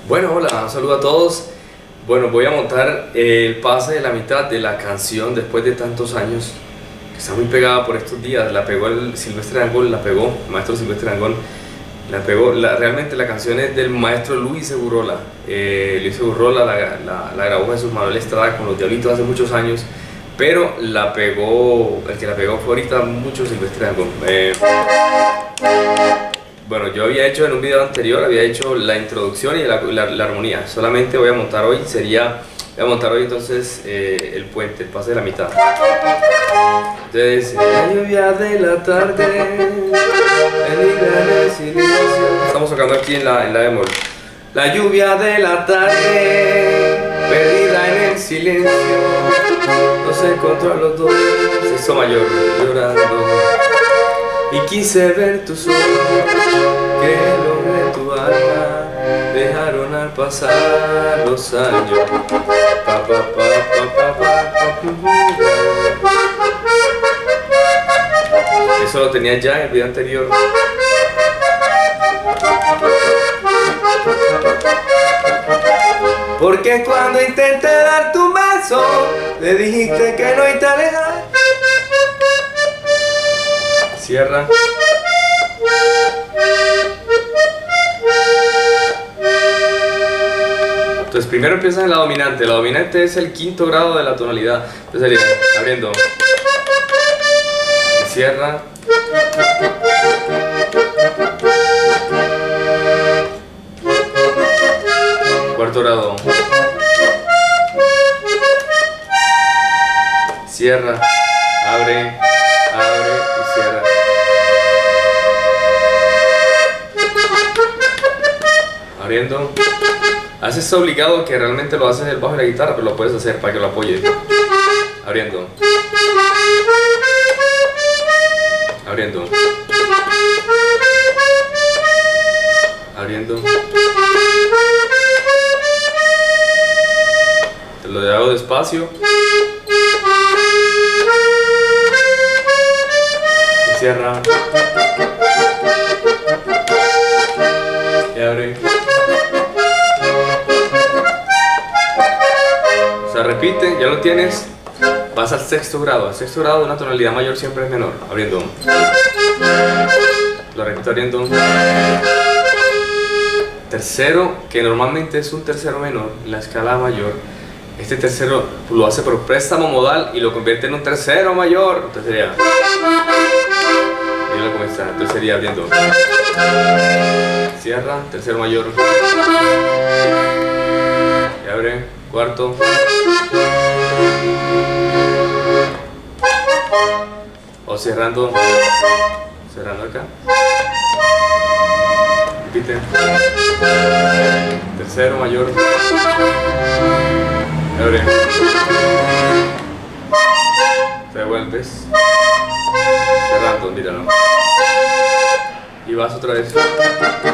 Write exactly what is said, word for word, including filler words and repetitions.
Bueno, hola, un saludo a todos. Bueno, voy a montar el pase de la mitad de la canción después de tantos años, que está muy pegada por estos días. La pegó el Silvestre Dangond, la pegó, el maestro Silvestre Dangond, la pegó. La, realmente la canción es del maestro Luis Segurola. Eh, Luis Segurola la, la, la grabó Jesús Manuel Estrada con Los Diablitos hace muchos años, pero la pegó, el que la pegó fue ahorita mucho Silvestre Dangond. Eh, Bueno, yo había hecho en un video anterior, había hecho la introducción y la, la, la armonía. Solamente voy a montar hoy, sería, voy a montar hoy entonces eh, el puente, el pase de la mitad. Entonces, la lluvia de la tarde, el el silencio. Estamos tocando aquí en la, en la bemol. La lluvia de la tarde, perdida en el silencio, no se encontró a los dos, sexto mayor, llorando. Y quise ver tus ojos, que lo de tu alma dejaron al pasar los años. Pa, pa, pa, pa, pa, pa, pa. Eso lo tenía ya en el video anterior. Porque cuando intenté dar tu beso, le dijiste que no y te alejas. Cierra. Entonces primero empiezas en la dominante. La dominante es el quinto grado de la tonalidad. Entonces sería abriendo. Y cierra. Cuarto grado. Cierra. Abre. Abre y cierra. Abriendo. Haces obligado que realmente lo haces el bajo de la guitarra, pero lo puedes hacer para que lo apoye. Abriendo. Abriendo. Abriendo. Te lo hago despacio. Cierra y abre. O sea, repite, ya lo tienes. Vas al sexto grado. El sexto grado de una tonalidad mayor siempre es menor. Abriendo. Lo repito abriendo. Tercero, que normalmente es un tercero menor en la escala mayor. Este tercero lo hace por préstamo modal y lo convierte en un tercero mayor. Entonces sería. Cómo está. Entonces sería abriendo. Cierra, tercero mayor. Y abre, cuarto. O cerrando. Cerrando acá. Repite. Tercero mayor. Y abre. Te devuelves. Cerrando, míralo. Y vas otra vez.